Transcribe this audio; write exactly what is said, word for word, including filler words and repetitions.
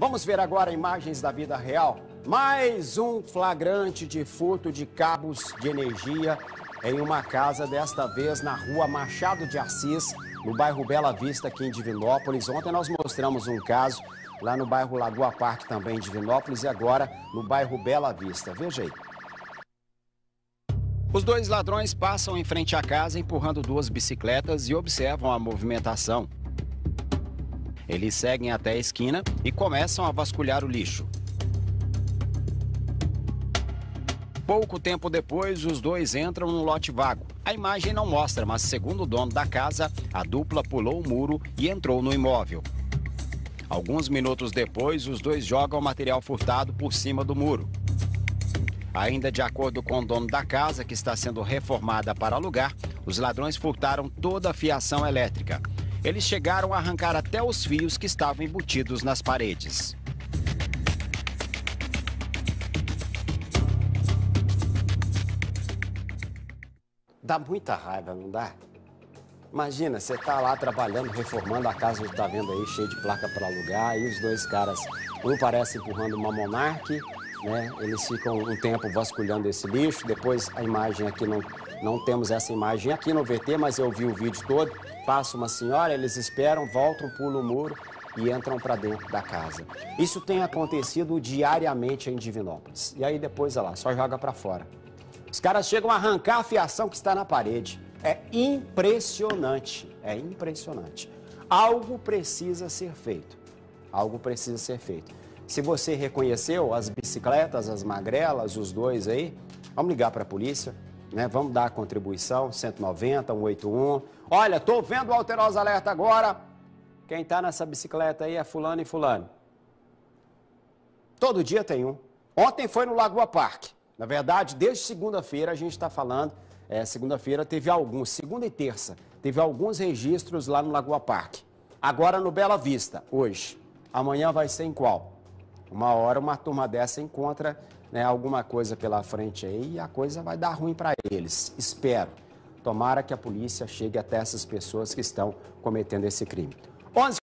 Vamos ver agora imagens da vida real. Mais um flagrante de furto de cabos de energia em uma casa, desta vez na rua Machado de Assis, no bairro Bela Vista, aqui em Divinópolis. Ontem nós mostramos um caso lá no bairro Lagoa Parque, também em Divinópolis, e agora no bairro Bela Vista. Veja aí. Os dois ladrões passam em frente à casa empurrando duas bicicletas e observam a movimentação. Eles seguem até a esquina e começam a vasculhar o lixo. Pouco tempo depois, os dois entram num lote vago. A imagem não mostra, mas segundo o dono da casa, a dupla pulou o muro e entrou no imóvel. Alguns minutos depois, os dois jogam o material furtado por cima do muro. Ainda de acordo com o dono da casa, que está sendo reformada para alugar, os ladrões furtaram toda a fiação elétrica. Eles chegaram a arrancar até os fios que estavam embutidos nas paredes. Dá muita raiva, não dá? Imagina, você tá lá trabalhando, reformando a casa que tá vendo aí, cheia de placa para alugar, e os dois caras, um parece empurrando uma Monark, né? Eles ficam um tempo vasculhando esse lixo, depois a imagem aqui, não, não temos essa imagem aqui no V T, mas eu vi o vídeo todo. Passa uma senhora, eles esperam, voltam, pulam o muro e entram para dentro da casa. Isso tem acontecido diariamente em Divinópolis. E aí depois, olha lá, só joga para fora. Os caras chegam a arrancar a fiação que está na parede. É impressionante, é impressionante. Algo precisa ser feito, algo precisa ser feito. Se você reconheceu as bicicletas, as magrelas, os dois aí, vamos ligar para a polícia, né? Vamos dar a contribuição, cento e noventa, cento e oitenta e um. Olha, tô vendo o Alterosa Alerta agora. Quem tá nessa bicicleta aí é fulano e fulano. Todo dia tem um. Ontem foi no Lagoa Parque. Na verdade, desde segunda-feira a gente está falando, é, segunda-feira teve alguns, segunda e terça, teve alguns registros lá no Lagoa Parque. Agora no Bela Vista, hoje. Amanhã vai ser em qual? Uma hora uma turma dessa encontra, né, alguma coisa pela frente aí e a coisa vai dar ruim para eles. Espero. Tomara que a polícia chegue até essas pessoas que estão cometendo esse crime. onze